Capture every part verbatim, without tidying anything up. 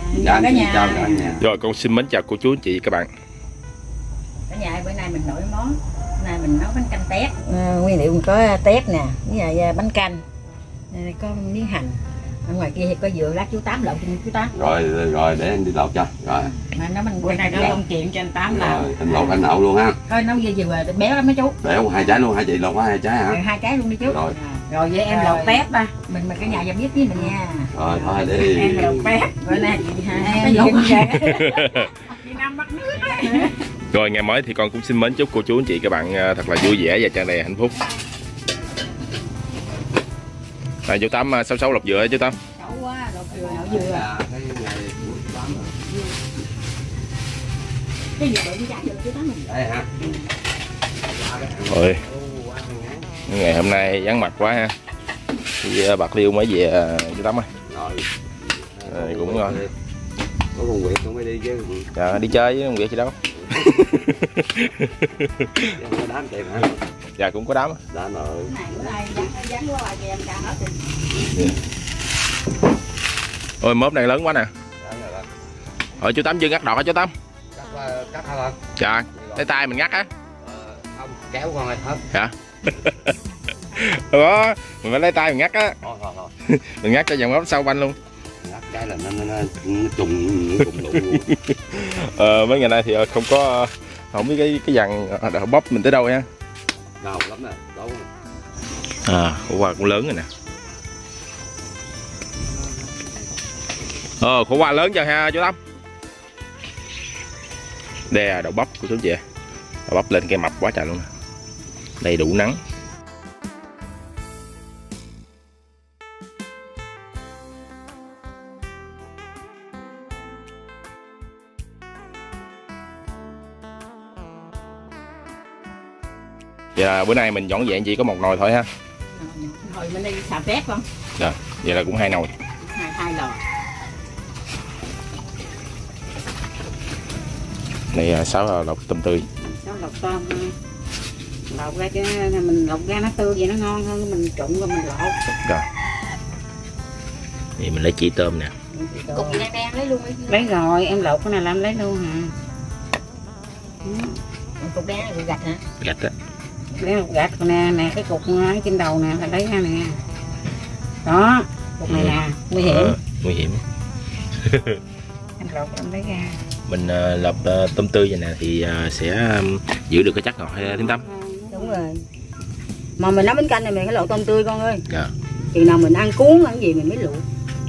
Chào cả nhà. Chào cả nhà. Rồi con xin mến chào cô chú anh chị các bạn. Cả nhà bữa nay mình nổi món. Bữa nay mình nấu bánh canh tét. À, nguyên liệu có tét nè, với lại bánh canh. Đây có miếng hành. Ở ngoài kia thì có dừa lát chú Tám lột cho chú Tám. Rồi rồi để anh đi lột cho. Rồi. Mà nó mình bữa nay nó công chuyện cho anh Tám làm. Rồi anh lột anh nậu luôn ha. Thôi nấu dừa dừa béo lắm mấy chú. Béo hai trái luôn hả chị? Lột quá hai trái hả? Rồi, hai trái luôn đi chú. Rồi. Rồi vậy em lột tép ba. Mình mà cả nhà dám biết với mình nha. Rồi thôi đi. Em lột tép. Bữa nay chị hai em lột chị Năm bắt nước. Rồi ngày mới thì con cũng xin mến chúc cô chú anh chị các bạn thật là vui vẻ và tràn đầy hạnh phúc. Rồi chú Tám sáu sáu lột dừa chú Tám. Xấu quá, lột dừa nấu dừa. Cái dừa bự trái dừa chú Tám mình. Đây hả? Rồi. Ngày hôm nay vắng mặt quá ha. Thì Bạc Liêu mới về chú Tám ơi. Rồi. Rồi cũng ngon. Có công việc không mới đi chứ. Dạ, đi chơi với công việc gì đâu. Có đám tìm hả? Dạ cũng có đám. Đám rồi. Ôi mớp này lớn quá nè. Rồi chú Tám chưa ngắt đọt hả chú Tám? Cắt cắt hả con? Dạ, lấy tay mình ngắt á. Ờ, không, kéo con ơi hết. Dạ. Đó, mình phải lấy tay mình ngắt á. Thôi thôi thôi. Mình ngắt cho dòng mớp sau banh luôn. Ngắt cái là nó nó, nó trùng nó trùng luôn. Ờ, mấy ngày nay thì không có không biết cái cái dàn bóp mình tới đâu nha. Đau lắm nè, đau. À, khổ qua cũng lớn rồi nè. Ờ, khổ qua lớn cho ha chú Tám. Đây đậu bắp của chú chị. Đậu bắp lên cây mập quá trời luôn nè. Đầy đủ nắng. Dạ, bữa nay mình dọn dẹp chỉ có một nồi thôi ha. Hồi mình đi xào tép không? Dạ, vậy là cũng hai nồi. Hai hai lò. Này sáu lọc tôm tươi. Sáu lọc tôm. Lọc ra cho mình lọc ra nó tươi vậy nó ngon hơn, mình trụng rồi mình lột. Rồi. Thì mình lấy chỉ tôm nè. Cục đen đen lấy luôn. Lấy rồi, em lột cái này làm lấy luôn hả? Cục đen này gạch hả? Gạch á. Lấy một gạch nè, nè cái cục trên đầu nè, phải lấy ra nè. Đó, cục này nè, nguy hiểm. Ờ, nguy hiểm. Em lột em lấy ra. Mình uh, lọc uh, tôm tươi vậy nè thì uh, sẽ um, giữ được cái chất ngọt hay Thím Tám. Đúng rồi. Mà mình nấu bánh canh này mình phải lột tôm tươi con ơi. Dạ. Chừng nào mình ăn cuốn ăn gì mình mới luộc.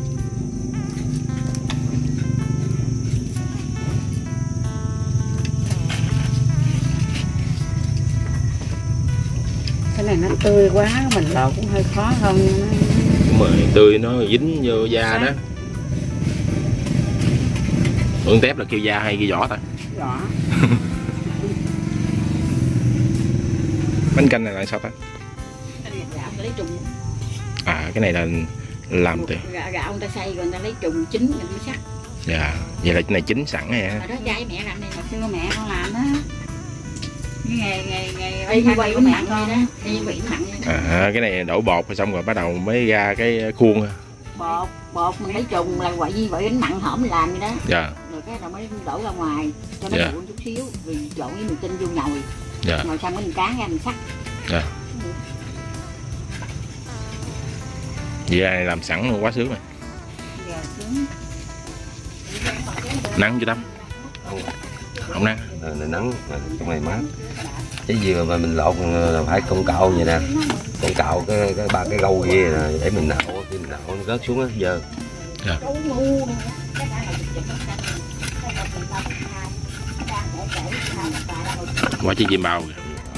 Cái này nó tươi quá mình lột cũng hơi khó hơn. Đúng rồi, tươi nó dính vô da đó. Ương tép là kêu da hay kêu vỏ ta? Vỏ. Bánh canh này là sao ta? Cái này gạo ta lấy trùng. À cái này là làm từ gạo, gạo người ta xay rồi người ta lấy trùng chín mình mới sắc. Dạ, vậy là cái này chín sẵn nè. Hồi đó cha với mẹ làm này hồi xưa mẹ con làm đó. Cái nghề nghề nghề y như quay của mẹ con đó, y như quỷ mặn. À cái này đổ bột rồi xong rồi bắt đầu mới ra cái khuôn. Bột, bột mình lấy trùng là quậy gì vậy bánh mặn hổm mình làm vậy đó. Dạ. Rồi cái rồi mới đổ ra ngoài cho nó dạ. nguội chút xíu rồi trộn với mình tinh vô nhồi. Dạ. Rồi xong mình cán ra mình sắc. Dạ. Vậy này làm sẵn luôn quá sướng rồi. Dạ, sướng. Nắng chưa Tâm? Không nắng. Này, này nắng, trong này mát. Cái dừa mà mình lột là phải con cạo vậy nè. Con cạo cái cái ba cái gâu kia nè để mình nạo, khi mình nạo nó rớt xuống á dơ. Dạ. Quá chi diêm bao kìa.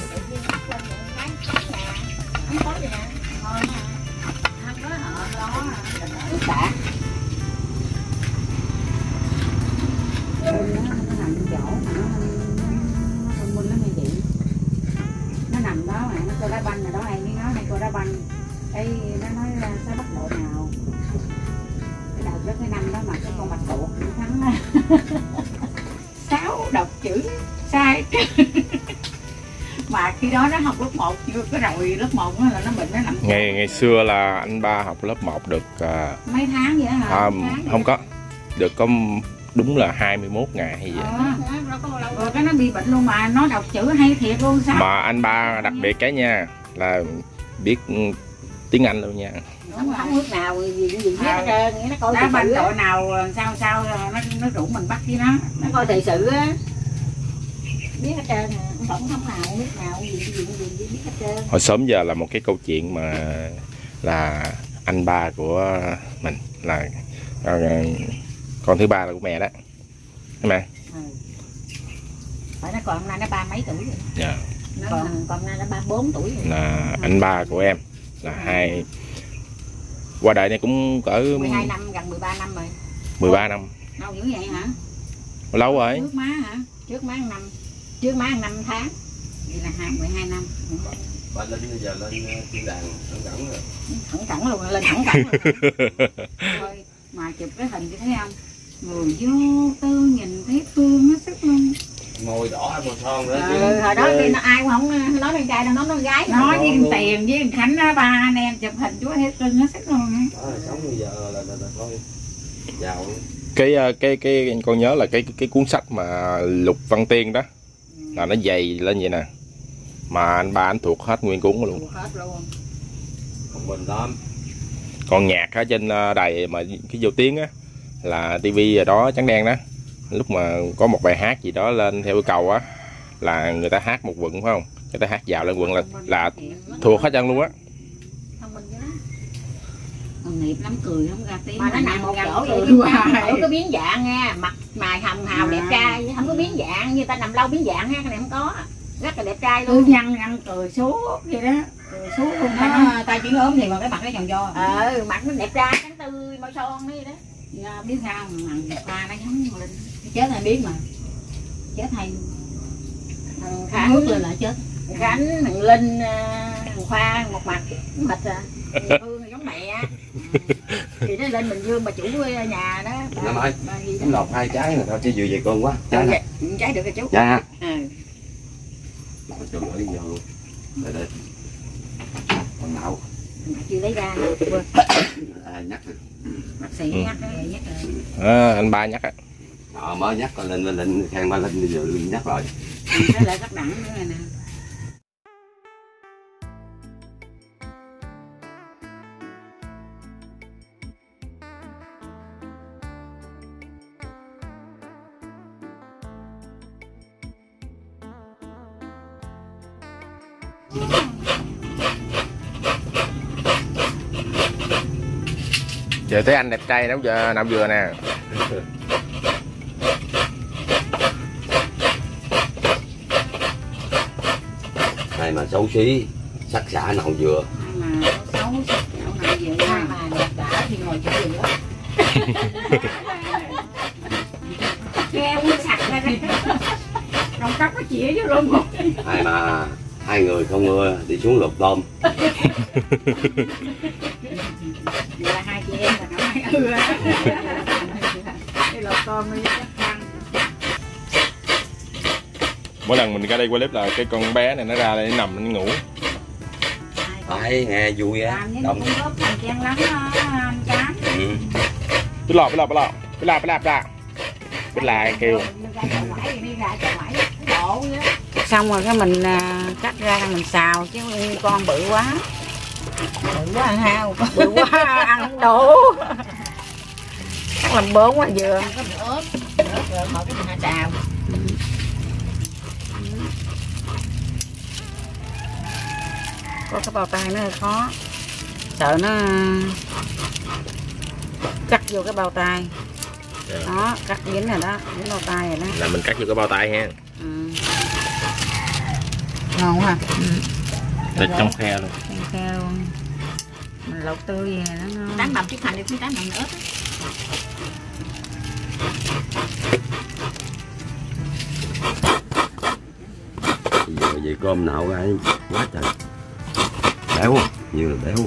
Nó nằm đó mà nó coi đá banh rồi đó em mới nói này coi đá banh cái nó nói sao bắt độ nào cái đầu rất cái năm đó mà cái con bạch tuộc thắng sáu đọc chữ sai mà khi đó nó học lớp một chưa có rồi lớp một là nó bệnh nó nằm ngày ngày xưa là anh ba học lớp một được uh, mấy tháng vậy hả? À, tháng không có được có đúng là hai mươi mốt ngày hay gì vậy. Rồi cái nó bị bệnh luôn mà nó đọc chữ hay thiệt luôn sao? Mà anh ba đặc biệt cái nha là biết tiếng Anh luôn nha. Không không nước nào gì gì biết hết trơn, nó coi Đá banh sự tội nào sao sao nó nó rủ mình bắt với nó. nó coi thời sự á, biết hết trơn à, tổng thống nào nước nào gì gì gì gì biết hết trơn. Hồi sớm giờ là một cái câu chuyện mà là anh ba của mình là con thứ ba là của mẹ đó, thấy mẹ. Ừ. Phải nó còn hôm nay nó ba mấy tuổi rồi. Dạ. Nó còn còn hôm nay nó ba bốn tuổi rồi. Là anh ba của em là hai qua đời này cũng cỡ mười hai năm, gần mười ba năm rồi. mười ba năm. Lâu dữ vậy hả? Lâu rồi. Trước má hả? Trước má năm, trước má năm tháng. Vậy là hai mười hai năm. Ba Linh bây giờ lên thiên đàng thẳng cẳng rồi. Thẳng cẳng luôn, lên thẳng cẳng luôn. Thôi, mà chụp cái hình chị thấy không? Người vô tư nhìn thấy thương hết sức luôn. Môi đỏ môi son nữa chứ. Ừ, hồi đó khi nó ai cũng không nói con trai đâu, nói con gái. Nói với con Tiền với con Khánh đó, ba anh em chụp hình chú hết cưng hết sức luôn. Đó, sống bây giờ là, là, là thôi giàu. Cái cái cái con nhớ là cái cái cuốn sách mà Lục Văn Tiên đó là nó dày lên vậy nè, mà anh ba anh thuộc hết nguyên cuốn luôn. Hết luôn. Còn mình lắm. Còn nhạc ở trên đài mà cái vô tiếng á là tivi rồi đó, trắng đen đó, lúc mà có một bài hát gì đó lên theo yêu cầu á là người ta hát một quận phải không, người ta hát vào lên quận là là thuộc hết trơn luôn á. Thông minh chứ đó. Còn nghiệp lắm, cười không ra tiếng. Mà nó nằm một chỗ vậy, không có biến dạng nha, mặt mày hồng hào đẹp trai, không có biến dạng, như ta nằm lâu biến dạng ha, cái này không có. Rất là đẹp trai Cứ luôn. nhăn nhăn cười suốt vậy đó. Cười suốt luôn đó. Tay chỉ ốm thì còn cái mặt nó tròn do. Ờ, mặt nó đẹp trai, trắng tươi, môi son đi đó. Dạ, biết sao mà mặt ta nó giống Linh. Chết hay biết mà. Chết hay. Thằng Khánh Nước lên lại chết. Khánh, thằng Linh, thằng Khoa một mặt mệt à. Hương giống mẹ. Thì nó lên Bình Dương bà chủ nhà đó. Năm ơi, cũng lọc hai trái rồi thôi chứ vừa về con quá. Trái nè. Trái được rồi chú. Dạ. Ừ. Cho gửi đi vô luôn. Đây đây. Còn nào? Chưa lấy ra. À, nhắc. Bác sĩ Ừ. nhắc rồi, nhắc rồi. À, anh ba nhắc á. Ờ, mới nhắc con Linh, Linh khen ba Linh bây giờ nhắc rồi. Nó lại các đẳng nữa nè. Giờ thấy anh đẹp trai nấu giờ nấu dừa nè. Này mà xấu xí sắc xả nậu dừa. Mà xấu xấu nào vậy Ai mà. mà đẹp đã thì ngồi chỗ gì đó. Nghe uống sạch ra đây. Trong cốc nó chĩa vô luôn. Hai mà hai người không mưa đi xuống lục tôm. Là hai chị em là nó hay ưa. Cái lột con nó chắc ăn. Mỗi lần mình ra đây quay clip là cái con bé này nó ra đây nó nằm nó ngủ. Tại nghe vui á. Làm với Đông. cũng góp phần chen lắm đó, anh Cám. Ừ. Biết lò biết lò biết lò biết la biết la biết la biết la kêu. Xong rồi cái mình cắt ra mình xào chứ con bự quá. Bự quá ăn hao. Bự quá ăn không đủ. Chắc làm bốn quá vừa. Có bị ớt. Ớt rồi một cái hạ xào. Có cái bào tay nó hơi khó. Sợ nó cắt vô cái bao tay. Đó, cắt dính rồi đó, dính bao tay rồi đó. Là mình cắt vô cái bao tay ha. Ừ. Ngon quá. Ừ. Thịt trong khe luôn. Trong khe luôn. Mình lột tươi về nó ngon. Tám bằm chút hành đi, tám bằm ớt. Giờ về cơm nạo ra quá trời. Béo, nhiều là béo.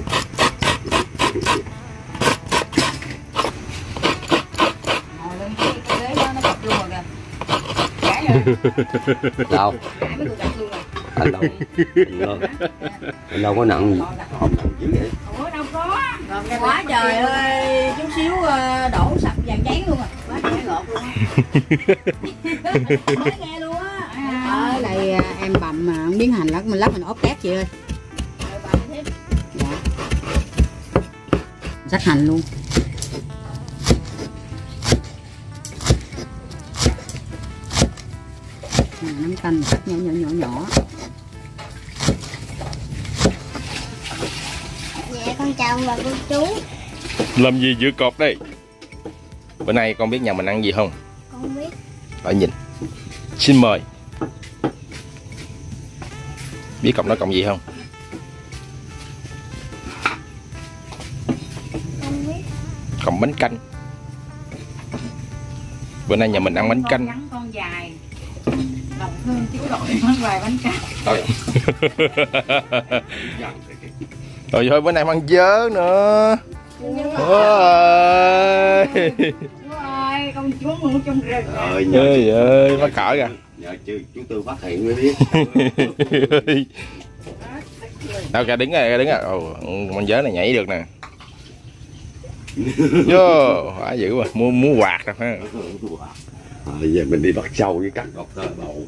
Ngồi lên cái cái ghế đó nó bật luôn rồi kìa. Gãy rồi. Đâu? Gãy mới được bật luôn rồi. Anh đâu? Anh đâu? Anh đâu có nặng gì? Không nặng dữ vậy. Ủa đâu có. Quá trời ơi, chút xíu đổ sập vàng giấy luôn à. Mới nghe luôn á. Ở đây em bầm mà miếng hành lắc mình lắc mình ốp tép chị ơi. Dạ. Rắc hành luôn. Nắm canh cắt nhỏ nhỏ nhỏ nhỏ. Dạ con chào bà cô chú. Làm gì giữa cột đây? Bữa nay con biết nhà mình ăn gì không? Con biết. Phải nhìn. Xin mời. Biết cọng đó cọng gì không? Con biết. Cọng bánh canh. Bữa nay nhà mình ăn bánh Con canh. ngắn con dài. Lòng thương chú đội món vài bánh canh. Rồi thôi bữa nay ăn dớ nữa. Ôi. Chú ơi, con chú ngủ trong rừng. Trời Ơi ơi, mắc cỡ kìa. Nhờ chú, chú Tư phát hiện mới biết. Đâu kìa đứng rồi, đứng rồi. Ồ, con dớ này nhảy được nè. Vô, quá dữ mà, mua mua quạt rồi ha. À, giờ mình đi bắt sâu với cắt đọt thôi bầu.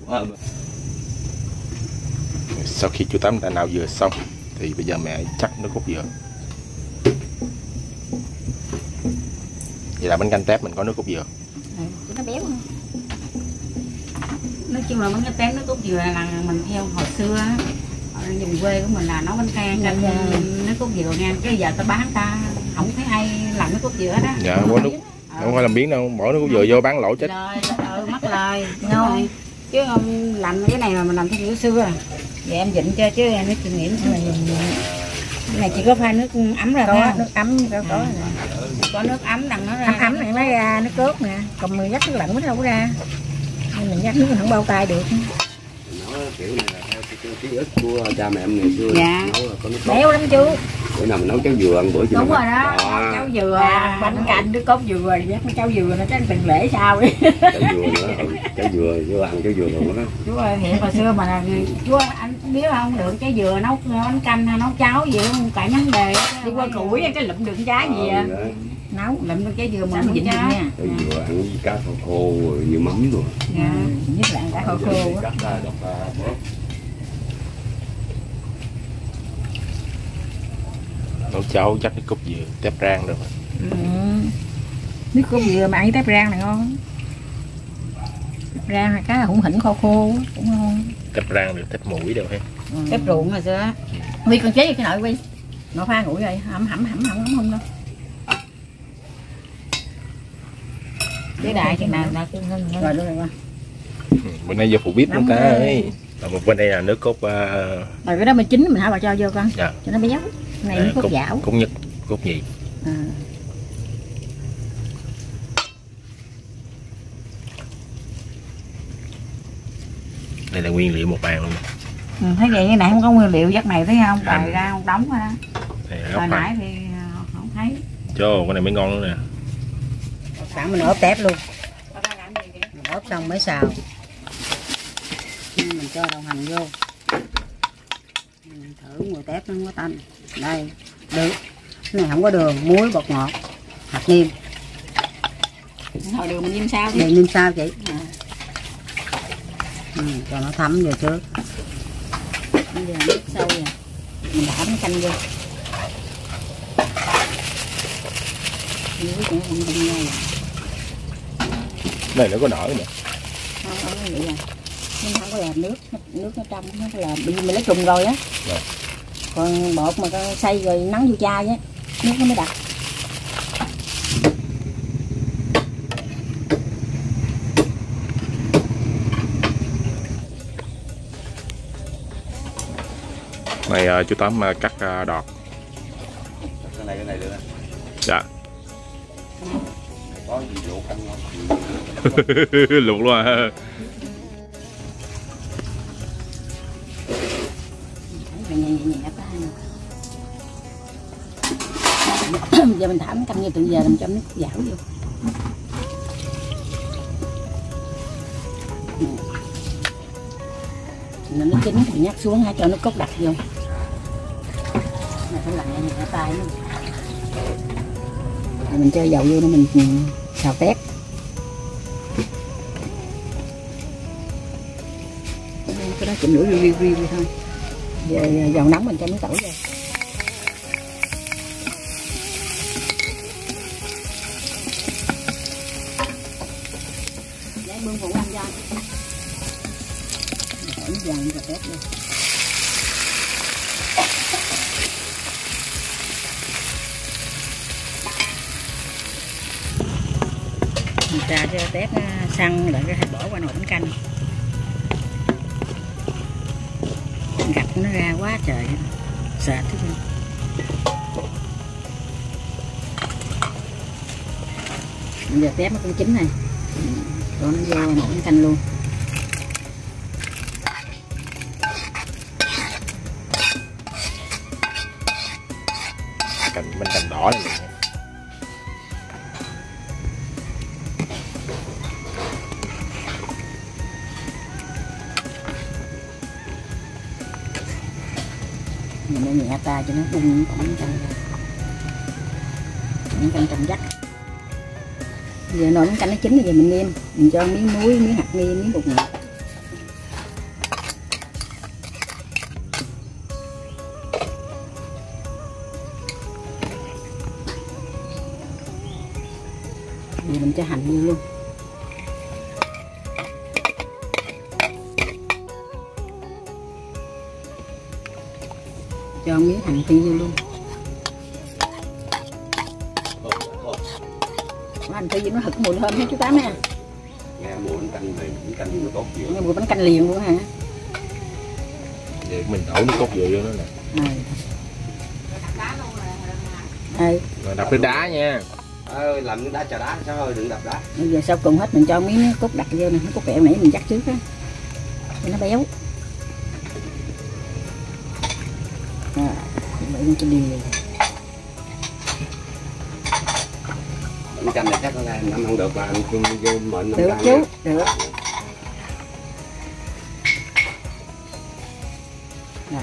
Sau khi chú Tám đã nạo dừa xong thì bây giờ mẹ chắc nước cốt dừa. Vậy là bánh canh tép mình có nước cốt dừa. Nó béo không? Nói chung là bánh canh tép nước cốt dừa là mình theo hồi xưa á, ở vùng quê của mình là nấu bánh canh canh nước cốt dừa nha. Cái giờ ta bán ta không thấy ai làm nước cốt dừa đó. Dạ, không có nước, không phải làm biến đâu, bỏ nước cốt dừa vô bán lỗ chết. Lời, ừ, mất lời, ngon. Chứ không làm cái này mà mình làm theo kiểu xưa. Vậy em dịnh cho chứ em nói kinh nghiệm là Cái này chỉ có pha nước ấm ra có thôi. nước ấm có có Có nước ấm đằng nó ra. ấm ấm này nó ra nước cốt nè, còn mình dắt nước lạnh nó đâu có ra. Nên mình dắt nước mình không bao tay được. Nó kiểu này là theo cái ký ức của cha mẹ em ngày xưa. Dạ. Nấu là có nước cốt. Béo lắm chú. Bữa nào mình nấu cháo dừa ăn bữa chứ. Đúng rồi đó, cháo dừa, À, bánh canh nước cốt dừa rồi dắt cháo dừa nó tránh từng lễ sau đi. Cháo dừa nữa, ừ, cháo dừa vô ăn cháo dừa luôn đó. Chú ơi, hiện hồi xưa mà là chú ơi, anh biết không, được trái dừa nấu bánh canh hay nấu cháo gì không cả vấn đề. Đi qua củi cái lụm được trái gì à. Ờ, Nấu Lụm được trái dừa mà mình không dịnh trái. nha. cháo dừa ăn với cá khô khô rồi như mắm rồi. Dạ. Nhất là ăn cả khô khô á. Cắt ra đọt ra bớt. Nấu cháo chắc nước cốt dừa, tép rang rồi. Ừ. Nước cốt dừa mà ăn với tép rang này ngon. Tép rang hay cá hủng hỉnh khô khô á, cũng ngon. Tép rang được, tép mũi đâu ha. Ừ. Tép ruộng hồi xưa. Huy con chế với cái nội Huy. Nội pha nguội rồi, hẩm hẩm hẩm hẩm hẩm không đâu. Cái đại cái nào là Rồi rồi rồi. Ừ, bữa nay vô phụ bếp luôn ta ơi. Và một bên đây là nước cốt uh, Rồi cái đó mình chín mình hả bà cho vô con. dạ. Cho nó béo. Cái này nó cốt dảo. Cốt nhất, cốt nhì. À. Đây là nguyên liệu một bàn luôn. ừ, thấy vậy cái này không có nguyên liệu giấc này thấy không, bày ra không đóng rồi đó. Đây là góc Hồi này. nãy thì ờ, không thấy. Cho con này mới ngon nữa nè. Sẵn mình ốp tép luôn. Mình ốp xong mới xào. Mình cho đậu hành vô. Mình thử mùi tép nó không có tanh. Đây, được. Cái này không có đường, muối, bột ngọt, hạt niêm. Hồi đường mình nhiêm sao Đường niêm sao chị? À. Ừ, cho nó thấm vô trước. Bây giờ nước sâu rồi. Mình đảo nó canh vô. Muối cũng không không nhau. Này nó có nổi nè. Không, không có vậy à. Nhưng không có làm nước, nước nó trong, nó có làm, bởi vì mình lấy trùng rồi á. Rồi. Còn bột mà con xay rồi nắng vô chai á, nước nó mới đặc. Này uh, chú Tám uh, cắt uh, đọt. Cái này cái này được. Dạ. Có gì luộc ăn ngon. Luộc luôn à. Nhẹ nhẹ nhẹ nhẹ có hai nè. Giờ mình thả cái canh như từ giờ làm cho nước dảo vô. Mình nó chín thì nhắc xuống hãy cho nó cốt đặc vô. Này phải lạnh nhẹ nhẹ tay nữa. Rồi mình cho dầu vô để mình xào tép. cái đó chỉnh lửa riu riu riu thôi. Về dầu nóng mình cho miếng tỏi vô. Để bưng phụ ăn cho. Bỏ nước vàng và tép luôn. Mình trà cho tép săn lại cái bỏ qua nồi bánh canh. Gạch nó ra quá trời sệt thế thôi. Bây giờ tép nó cũng chín này, cho nó vô nồi bánh canh luôn. Cành bánh canh đỏ này. Mình để nhẹ tay cho nó bung bánh canh, bánh canh trong vắt. Giờ nồi bánh canh nó chín rồi, giờ mình nêm, mình cho miếng muối, miếng hạt nêm, miếng bột ngọt. Giờ mình cho hành vô luôn. Cho miếng hành phi vô luôn. Hành phi vô nó hực mùi thơm hết chú Tám nha. Nghe mùi bánh canh này, bánh canh nó tốt gì. Nghe mùi bánh canh liền luôn hả? Vậy mình đổ nước cốt dừa vô nữa nè. Ừ. Rồi đập nước đá nha. Ơi làm nước đá trà đá sao ơi, đừng đập đá. Bây giờ sau cùng hết mình cho miếng cốt đặt vô nè, cốt kẹo nãy mình dắt trước á. Cho nó béo. À, vậy cho đều. Bánh canh này chắc là em ăn được là anh vô mệnh Được chú, được. Rồi.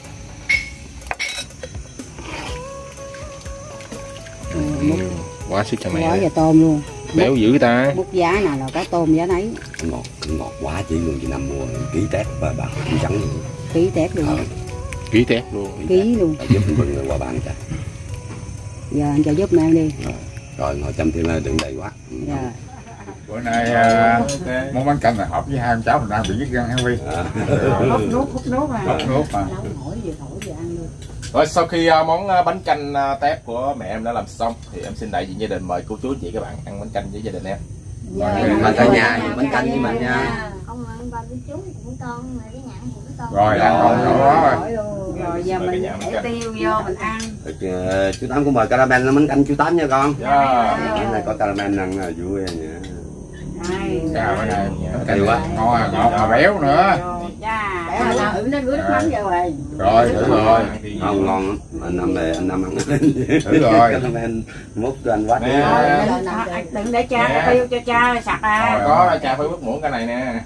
Ừ, quá sức cho mẹ. Gói và tôm luôn. Béo dữ ta. Bút giá nào là cái tôm giá nấy. ngọt ngọt quá chỉ luôn, chị Năm mua ký tép và bạc trắng luôn. Ký tép luôn. Ờ, Ký tép luôn. Ký luôn. giúp anh bưng qua bàn cho. Giờ anh cho giúp mang đi. Rồi, rồi ngồi chăm thêm là đừng đầy quá. Rồi. Bữa nay uh, món bánh canh là hợp với hai ông cháu mình đang bị dứt răng Henry. À. Hút nước, hút nước à. Hút nước mà. Nấu hỏi vừa thổi vừa ăn luôn. Rồi sau khi uh, món uh, bánh canh uh, tép của mẹ em đã làm xong thì em xin đại diện gia đình mời cô chú anh chị các bạn ăn bánh canh với gia đình em. Mà cả nhà dùng bánh canh với mình nha. Ông ơi, ba với chú cũng con, mà cái nhà cũng con. Rồi ăn ngon rõ rồi. Rồi giờ mình để tiêu vô mình ăn. Ờ, chú Tám cũng mời caramel bánh canh chú Tám nha con. Yeah. Bữa nay có caramel ăn là vui nha. Chà, bữa nay Cay quá. ngon à, ngọt mà béo nữa. Dạ. Béo là thử nó rưới nước mắm vô rồi. Rồi thử rồi. Ngon ngon lắm. Anh Năm về anh Năm ăn. Thử rồi. Caramel múc cho anh quá. Đừng để cha tiêu cho cha sặc à. Có cha phải bước muỗng cái này nè.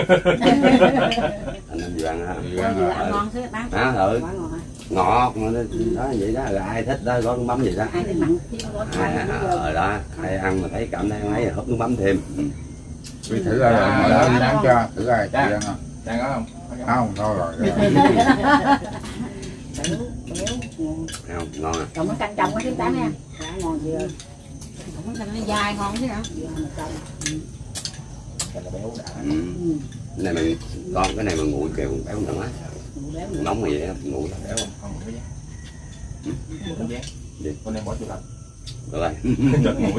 Anh Năm vừa ăn ha. Vừa ăn ngon xíu Tám. Hả thử. Ngọt mà nó đó vậy đó, là ai thích đó có nước mắm vậy đó. Ai thích mặn thêm có À, ở đó ai ăn mà thấy cảm thấy ấy là húp nước mắm thêm. Đi thử rồi, ngồi đó đi nắng cho, thử rồi, chị ăn không? Đang có không? Không, thôi rồi. béo béo Không, ngon à. còn cái canh chồng có thứ Tám nha. Dạ ngon chưa. Bánh canh nó dai ngon chứ hả? Ừ. Cái này mình con cái này mà nguội kêu béo nữa á. Nóng mà vậy nguội là béo không? Không, cái giá. Cái giá. Gì? Con em bỏ chỗ lạnh. Được rồi. Chết nguội.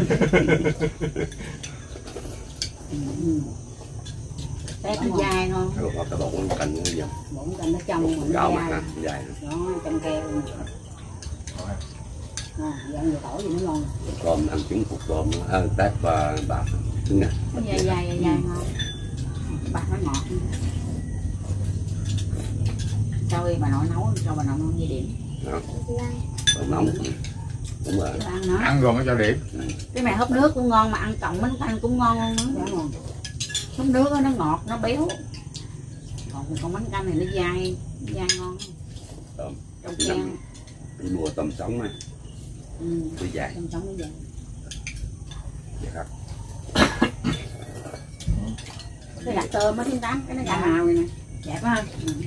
Tép nó dai ngon. Rồi có cái bột nó canh nó dầm. Bụng canh nó trong mà nó Gạo mà dai. ha, dài. Đó, canh keo luôn. À, giờ ăn vừa tỏi gì nó ngon. Tôm ăn trứng cục tôm, à, tép và bạc trứng nè. Nó dai dai dai ngon. Bạc nó ngọt. Sau khi bà nội nấu cho bà nội nấu dây điểm. Đó. Còn nóng. Đúng rồi. Cho ăn nó. Ăn rồi mới cho điểm. Cái này húp nước cũng ngon mà ăn cộng bánh canh cũng ngon luôn đó. Ngon. Húp nước đó, nó ngọt, nó béo. Còn con bánh canh này nó dai, dai ngon. Tôm. Trong keo. Đi mua tôm sống á. Ừ. Đi dài. Trong sống nó dai. Dạ không. Cái gạch tôm á thứ Tám, cái nó gạch màu này nè. Đẹp ha.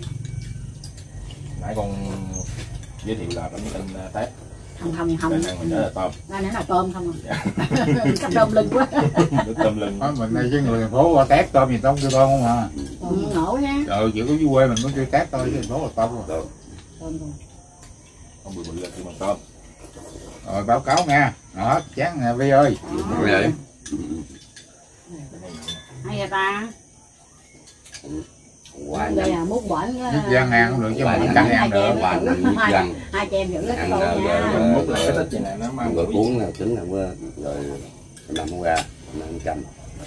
Nãy con giới thiệu là bánh canh tép. Không không không. Đang ăn mình nhớ là tôm. Đây nãy là tôm không à. Cắp tôm lưng quá. Nước tôm lưng. Đó, mình đây với người thành phố qua tép tôm gì tôm kêu tôm không à. Tôm ngổ nha. Trời chỉ có dưới quê mình mới kêu tép thôi, chứ thành phố là tôm rồi. Tôm thôi. Không bự bự là kêu bằng tôm. Rồi báo cáo nha. Đó, chán nè Vi ơi. vậy hay vậy ta. hoài Đây năm là múc bển Nước giang ăn cũng được chứ mình canh ăn được. hoài năm nước dân hai chị em giữ cái ăn tôm rồi nha. rồi Múc là cái thích vậy nè, nó mang rồi cuốn là trứng là mưa rồi nằm ra ăn canh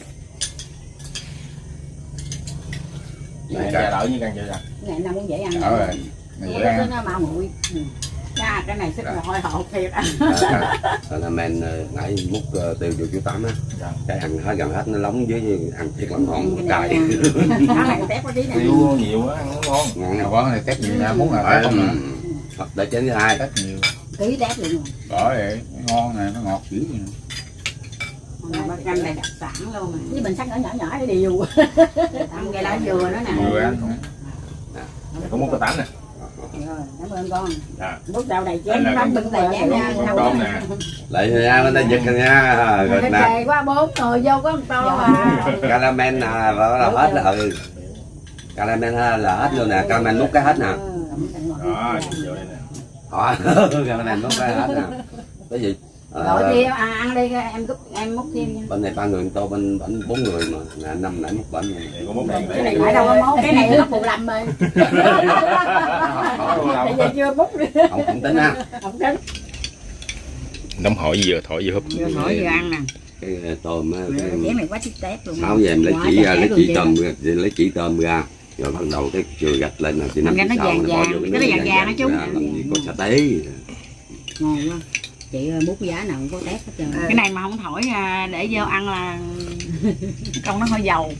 này ra đỡ như căn vậy ra. Ngày nào cũng dễ ăn. Đó rồi. Này dễ ăn. Nó màu nguội. Cha cái này sức là hôi hộp thiệt. rồi là men nãy múc tiêu cho chú Tám á cái ăn hết gần hết nó lóng dưới ăn thiệt là ngon cay Cái này tép có tí nè. Tiêu nhiều á, ăn nó ngon. ngon Nào quán này tép nhiều nha, muốn là tép không nè. hoặc để chén thứ hai Tép nhiều. Ký tép luôn rồi. Bỏ vậy, ngon nè, nó ngọt dữ vậy. Bánh canh này đặc sản luôn mà. Với mình sắc nhỏ nhỏ nhỏ để điều. Ăn cái lá dừa đó nè. Vừa ăn. Có múc cái tám nè. Rồi, cảm ơn con. Dạ. Múc rau đầy chén, nóng bưng đầy chén nha. Tôm nè. lại nha bên đây giật rồi nha rồi Cái nè đề quá bốn người vô có một tô à. caramel nè và là hết là ừ caramel là hết luôn nè caramel múc cái hết nè Đó, vô đây nè. đó caramel múc cái hết nè cái gì Rồi đi à, ăn đi em cúp em múc thêm nha. bên này ba người tô bên bánh bốn người mà nè năm nãy múc bánh Thì có múc đèn để Cái này đi. phải đâu có mốt, cái này nó phụ lầm rồi. Bây giờ chưa múc đi. không cũng tính ha Không tính. Nóng hổi gì vừa thổi vừa húp. Vừa thổi vừa ăn nè. cái tôm á Cái cái này quá chích tép luôn. sáu giờ em lấy chỉ ra lấy chỉ tôm ra lấy chỉ tôm ra rồi bắt đầu cái chừa gạch lên là chỉ năm Cái nó sau vàng bỏ vàng, vô cái nó vàng vàng đó chú. làm gì có sa tế Ngon quá. Chị ơi, múc giá nào cũng có tép hết trơn. Cái này mà không thổi à, để vô ăn là trong nó hơi dầu.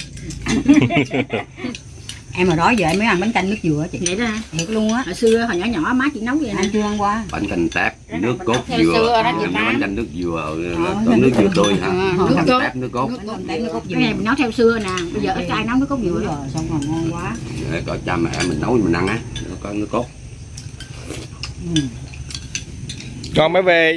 Em hồi đó giờ em mới ăn bánh canh nước dừa chị. Vậy đó hả? Thiệt luôn á. Hồi xưa hồi nhỏ nhỏ má chị nấu vậy nè. Em chưa ăn qua. bánh canh tép Cái này nước mình cốt cắt theo dừa xưa đó chị làm Tám. bánh canh nước dừa có nước dừa tươi hả Nước bánh cốt. tép nước cốt Nước cốt tép nước cốt dừa. Cái này mình nấu theo xưa nè. Bây giờ ít ai nấu nước cốt dừa Rồi, rồi. xong rồi ngon quá. để có cha mẹ mình nấu mình ăn á nó có nước cốt Con mới về.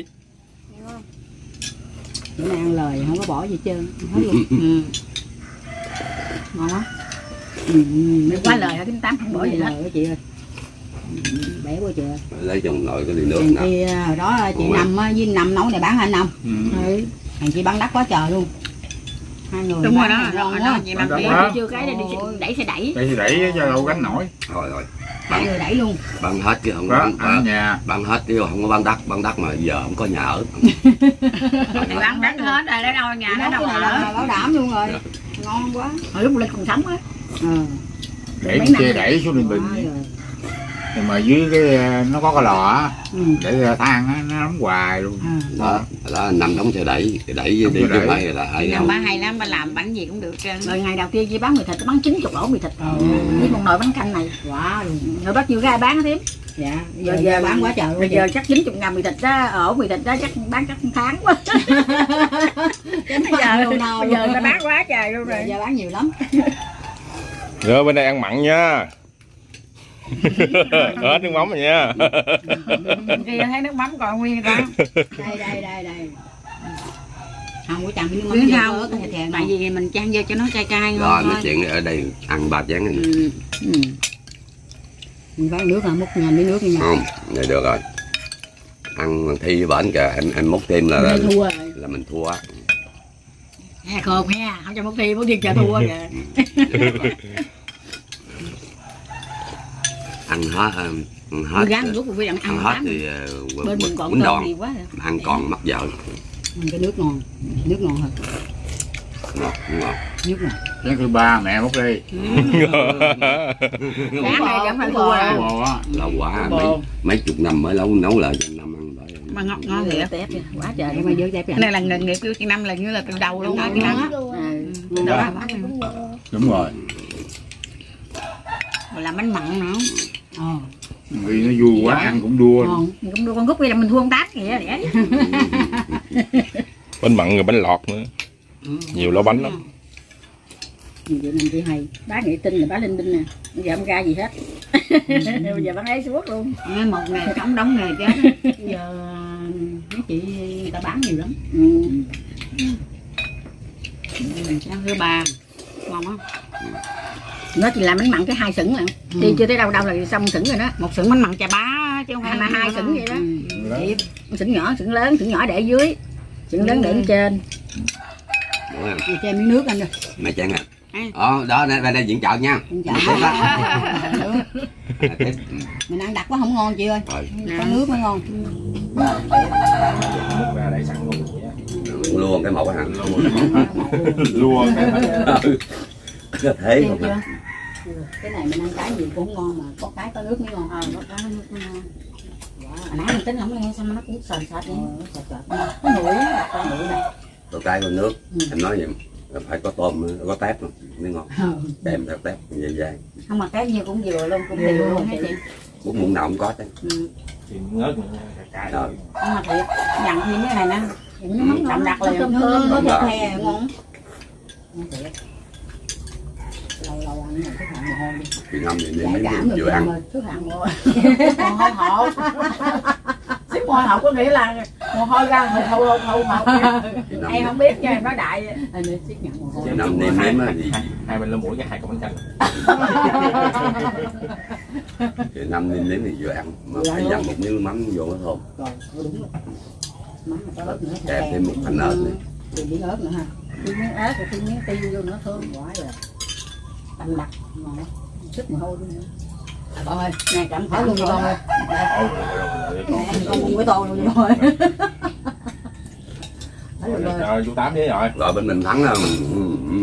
Bữa nay ăn lời không có bỏ gì hết trơn. Hết luôn. Ừ. Ngon quá. Ừ, Được quá lời hả Kính Tám không bỏ gì hết. Chị ơi. Bé quá chưa. lấy trong nồi cái ly nước Hàng nè chị hồi đó chị Ủa. Năm á, với Năm nấu này bán anh Năm. Ừ. Ừ. Hàng chị bán đắt quá trời luôn. Hai người Đúng rồi bán đó. ngon Rồi quá. đó chị làm Đó. kia chưa cái này đi đẩy sẽ đẩy. Đây thì đẩy cho đâu gánh nổi. rồi rồi Hai người đẩy luôn. bán hết chứ không Đó, bán ăn ở nhà. bán hết chứ không có bán đắt bán đắt mà giờ không có nhà ở Bán đắt hết rồi lấy đâu nhà nó Nấu đâu cái này ở. là bảo đảm luôn rồi. Ngon quá. Hồi lúc Linh còn sống á. Ừ. Để Mấy cái năm kia rồi. đẩy xuống lên bình. Quá rồi. Nhưng mà dưới cái nó có cái lò á, Ừ. để than á, nó nóng hoài luôn. À. đó đó nằm đóng xe đẩy cái đẩy với đi Đóng xe chứ đẩy. phải là ai Nhưng đâu ba hay lắm, ba làm bánh gì cũng được trơn. Rồi ngày đầu tiên chị bán mì thịt bán chín mươi ổ mì thịt với một nồi bánh canh này. Quá luôn. Rồi bắt nhiêu ra bán thêm. Dạ. Giờ, Bây giờ giờ bán quá trời luôn. Bây giờ chắc chín mươi ngàn mì thịt đó, ổ mì thịt đó chắc bán chắc một tháng quá. Bây giờ bây giờ ta bán quá trời luôn Giờ, rồi. giờ bán nhiều lắm. Rồi bên đây ăn mặn nha. Hết nước mắm rồi nha. Kia thấy nước mắm còn nguyên ta. Đây đây đây đây. Không có chặn cái nước Chứ mắm sao? vô cái thèm. Tại vì mình chan vô cho nó cay cay rồi ngon nói thôi. chuyện ở đây ăn ba chén này. Ừ. Ừ. Mình bán nước là múc nhà lấy nước nha. Không này được rồi ăn bằng thi với bển kìa em em múc thêm là là, Mình thua rồi. là mình thua á. Ha khôn ha, không cho múc thi, múc thi chờ thua kìa. ăn hết ăn hết Mình gắn lúc với ăn ăn ăn hết tám. thì uh, Bên mình còn quýnh tôm đòn nhiều quá. ăn còn mắc vợ Mình cái nước ngon, nước ngon thật, ngọt ngọt nước ngon. Chén thứ ba mẹ múc đi. Sáng này vẫn phải thua Cái rồi. bò á. lâu quá mấy mấy chục năm mới nấu nấu lại cho năm ăn bởi Mà ngon ngon thiệt. Tép nha, quá trời mà dơ tép Cái này là nghề nghiệp của chị Năm là như là từ đầu luôn đó chị Năm. Ừ. Đó. Đúng rồi. Rồi làm bánh mặn nữa. Ờ, Vì nó vui quá ăn cũng đua. ngon. Mình cũng đưa con gúc đi là mình thua con tám kìa để. Bánh mặn rồi bánh lọt nữa. Nhiều lỗ bánh lắm. Vậy nên chị hay bá nghệ tinh là bá linh tinh nè, bây giờ không ra gì hết. Bây giờ bán ấy suốt luôn. Nghe một nghề cống đóng nghề chứ. Bây giờ mấy chị người ta bán nhiều lắm. Ừ. Ăn hưa bà ngon á. Nó chỉ làm bánh mặn cái hai sửng lận. Ừ. Đi chưa tới đâu đâu là xong sửng rồi đó. Một sửng bánh mặn chà bá chứ không Hai phải mà hai sửng vậy đó. Ừ. Thiệt. Sửng nhỏ, sửng lớn, sửng nhỏ để dưới, sửng lớn để ở trên. Đúng không? Chị cho miếng nước anh rồi. Mày chán à? À. Ờ, đó đây đây diễn chợ nha. Diễn chợ. Tiếp đó. À, tiếp. Mình ăn đặc quá không ngon chị ơi. Rồi, Có nước mới ngon. ra đây sẵn luôn vậy á. luôn cái mẫu hàng Luôn cái có thế không Chưa? à? Cái này mình ăn cái gì cũng ngon mà có cái có nước mới ngon. Ờ, có cái nước mới ngon. Hồi nãy mình tính không nghe sao mà nó cũng sền sệt vậy. Sệt sệt. Có mũi, có mũi này. Có cái con nước em nói vậy phải có tôm có tép mới ngon, kèm theo tép vậy vậy. Không mà cái gì cũng vừa luôn, cũng Đều đều luôn luôn hả hả chị? chị? Bún muỗng nào cũng có chứ. Ừ. thì ngớt nữa cay Rồi. Nhưng mà thiệt, dặn thêm cái này nè. Nó không Đậm đặc liền. cơm cơm có Đậm thịt đặc. hè ngon. Lâu lâu ăn này thức ăn mồ hôi đi. Thì năm thì Giải mấy cảm người được vừa ăn rồi, thức ăn mồ hôi. Mồ hôi hột. Xíu mồ hôi hột có nghĩa là mồ hôi ra hồi thâu hột thâu hột nha. thì năm Em không biết nha, em nói đại. Anh ấy siết nhận mồ hôi. thì năm nêm nếm á thì hai bên lỗ mũi cái hai cọng bánh canh. thì năm nêm nếm thì vừa ăn mà phải dặn một miếng mắm vô nó thơm. Rồi, đúng rồi. Mắm mà có ớt nữa. Kèm thêm một hành ớt nữa. Thêm miếng ớt nữa ha. Thêm miếng ớt rồi thêm miếng tiêu vô nó thơm quá rồi. Đậm đặc ngon. Sức mồ hôi luôn. Con ơi, nè cảm thấy luôn con ơi. Ôi, rồi, rồi, rồi, Nè, con cùng với tôi luôn rồi. rồi, rồi, rồi, chú Tám với rồi. Rồi bên mình thắng là mình ừ, ừ.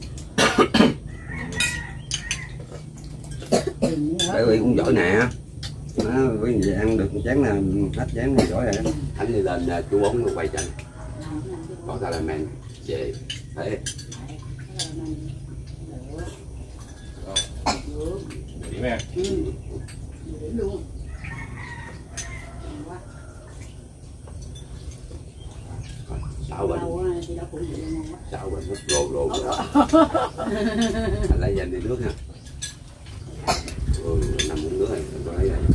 Bởi vì cũng giỏi nè. Nó với gì ăn được một chén là hết chén là giỏi rồi. Anh đi lên uh, chú bốn quay chân. Có cả là men về thế. Điểm em. Sáu bình sáu bình hết rồ rồ anh lấy dành đi nước ha. Ừ, nằm uống nước này có lấy này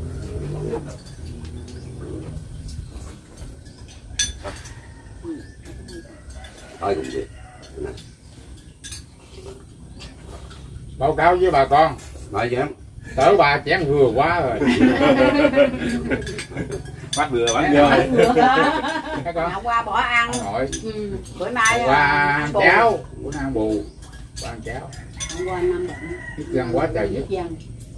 thôi cũng được. Báo cáo với bà con nói chứ tới ba chén vừa quá rồi. Bắt vừa bắt Vừa. vừa. Các con Hôm qua bỏ ăn. hỏi Ừ. Bữa nay qua ăn ăn bù. cháo bữa nay ăn bù qua ăn cháo Hôm qua ăn bận. thức ăn quá trời vậy. Dân.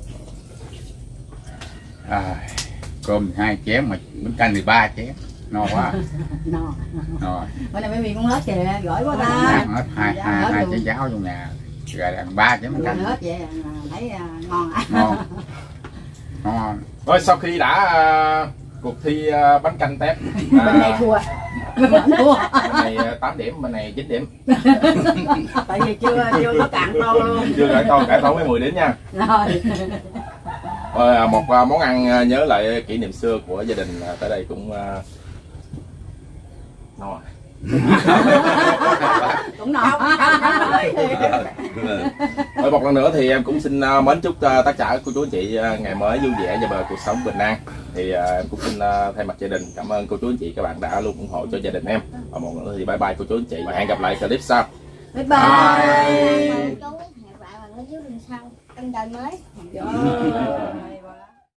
À, cơm hai chén mà bánh canh thì ba chén no quá. No. Rồi Bữa nay mấy miệng cũng hết kìa, giỏi quá ta. ăn hết hai Dạ, hai hết hai luôn. chén cháo trong nhà rồi ăn ba chén bánh Ăn canh hết vậy là thấy à, ngon á. ngon ngon. Rồi sau khi đã à, cuộc thi à, bánh canh tép Bên này à, thua. Bên này thua. bên này à, tám điểm, bên này chín điểm. Tại vì chưa chưa có cạn tô luôn. Chưa cải to cải to với mười điểm nha. Rồi. Rồi à, một à, món ăn à, nhớ lại kỷ niệm xưa của gia đình à, tới đây cũng à, no. Cũng no. Rồi một lần nữa thì em cũng xin uh, mến chúc uh, tất cả cô chú anh chị uh, ngày mới vui vẻ và bờ cuộc sống bình an. Thì uh, em cũng xin uh, thay mặt gia đình cảm ơn cô chú anh chị các bạn đã luôn ủng hộ cho gia đình em. Và một lần nữa thì bye bye cô chú anh chị và hẹn gặp lại clip sau. Bye bye. Cô chú hẹn lại vào cái dưới lần sau trong đời mới. Trời ơi.